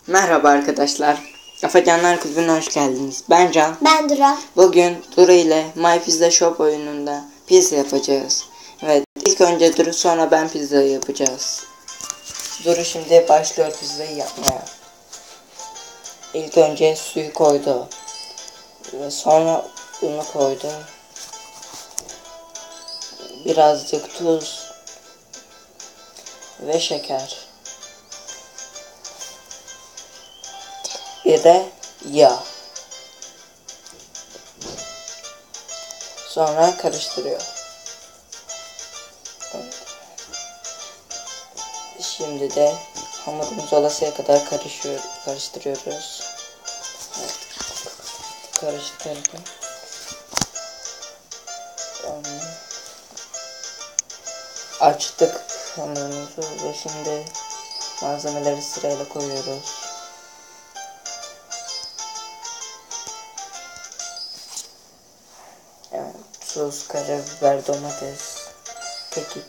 Merhaba arkadaşlar. Afacanlar Kulübü'ne hoş geldiniz. Ben Can. Ben Dura. Bugün Duru ile My Pizza Shop oyununda pizza yapacağız. Evet, ilk önce Duru, sonra ben pizzayı yapacağız. Duru şimdi başlıyor pizzayı yapmaya. İlk önce suyu koydu. Ve sonra unu koydu. Birazcık tuz ve şeker. Bir de yağ. Sonra karıştırıyor. Şimdi de hamurumuz olasıya kadar karıştırıyoruz. Evet. Karıştırdım. Açtık hamurumuzu ve şimdi malzemeleri sırayla koyuyoruz. Evet, tuz, karabiber, domates, kekik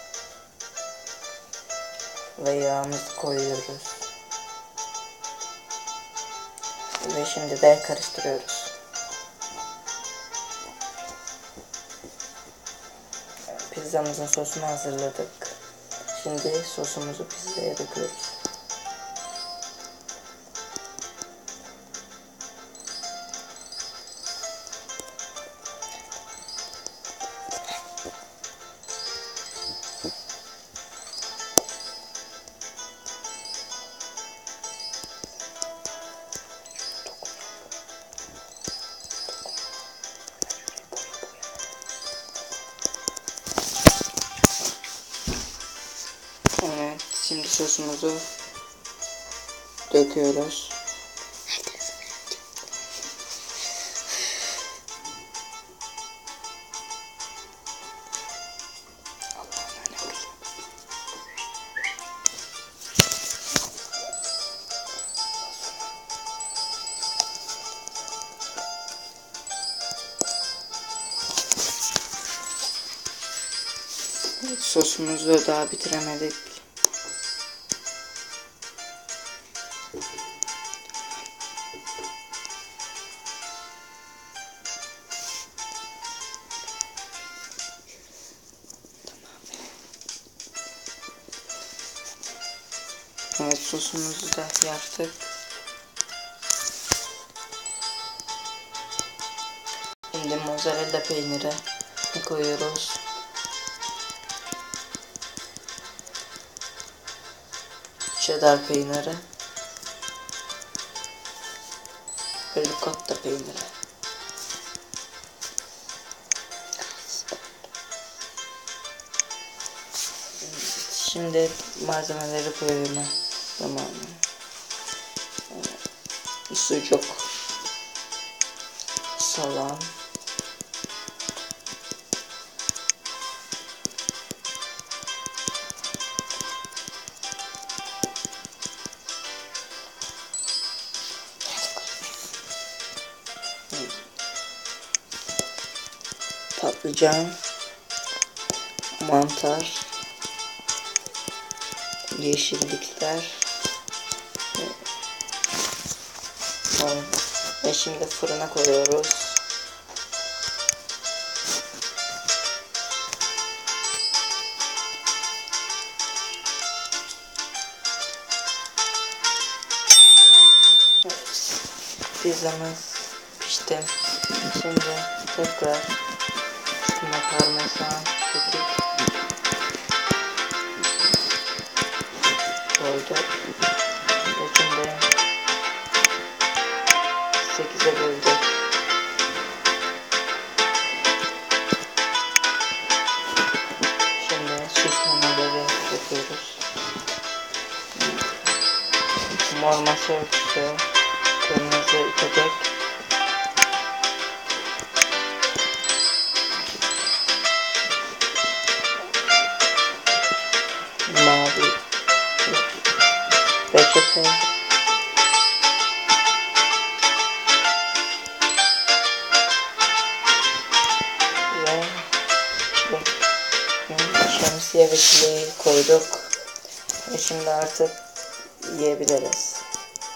ve yağımızı koyuyoruz. Ve şimdi de karıştırıyoruz. Pizzamızın sosunu hazırladık. Şimdi sosumuzu pizzaya döküyoruz. Evet, şimdi sosumuzu döküyoruz. Evet, sosumuzu daha bitiremedik. Evet, sosumuzu da yaptık. Şimdi mozzarella peyniri koyuyoruz. Cheddar peyniri ve ricotta peyniri. Şimdi malzemeleri koyma zamanı. Sucuk, salam, patlıcan, mantar, yeşillikler ve şimdi fırına koyuyoruz. Evet, pizzamız pişti. Şimdi tekrar üstüne parmesan, kekik koyduk. Ve şimdi 8'e böldük. Şimdi süslemeleri yapıyoruz. Mor masa örtüsü, kırmızı içecek, mavi reçete ve şemsiye ve çileği koyduk. Ve şimdi artık yiyebiliriz.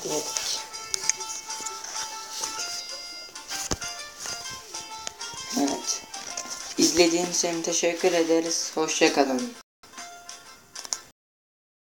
yedik. Evet. İzlediğiniz için teşekkür ederiz. Hoşça kalın.